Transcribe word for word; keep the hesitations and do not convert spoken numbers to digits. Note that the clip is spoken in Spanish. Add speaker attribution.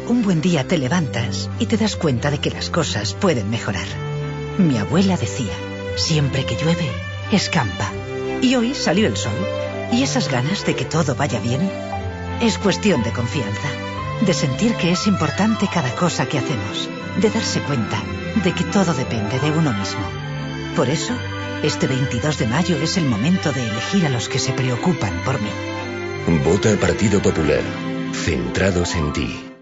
Speaker 1: un buen día te levantas y te das cuenta de que las cosas pueden mejorar. Mi abuela decía, siempre que llueve, escampa. Y hoy salió el sol. Y esas ganas de que todo vaya bien, es cuestión de confianza, de sentir que es importante cada cosa que hacemos, de darse cuenta de que todo depende de uno mismo. Por eso, este veintidós de mayo es el momento de elegir a los que se preocupan por mí.
Speaker 2: Vota Partido Popular. Centrados en ti.